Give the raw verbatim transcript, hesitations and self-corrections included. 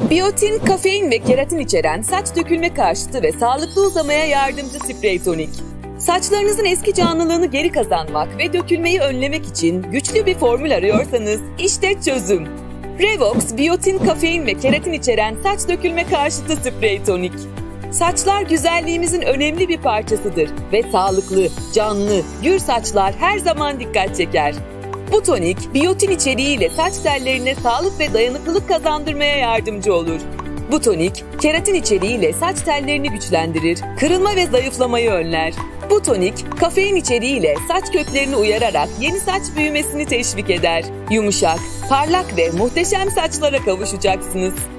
Biyotin, kafein ve keratin içeren saç dökülme karşıtı ve sağlıklı uzamaya yardımcı sprey tonik. Saçlarınızın eski canlılığını geri kazanmak ve dökülmeyi önlemek için güçlü bir formül arıyorsanız işte çözüm. Revox, biyotin, kafein ve keratin içeren saç dökülme karşıtı sprey tonik. Saçlar güzelliğimizin önemli bir parçasıdır ve sağlıklı, canlı, gür saçlar her zaman dikkat çeker. Bu tonik, biyotin içeriğiyle saç tellerine sağlık ve dayanıklılık kazandırmaya yardımcı olur. Bu tonik, keratin içeriğiyle saç tellerini güçlendirir, kırılma ve zayıflamayı önler. Bu tonik, kafein içeriğiyle saç köklerini uyararak yeni saç büyümesini teşvik eder. Yumuşak, parlak ve muhteşem saçlara kavuşacaksınız.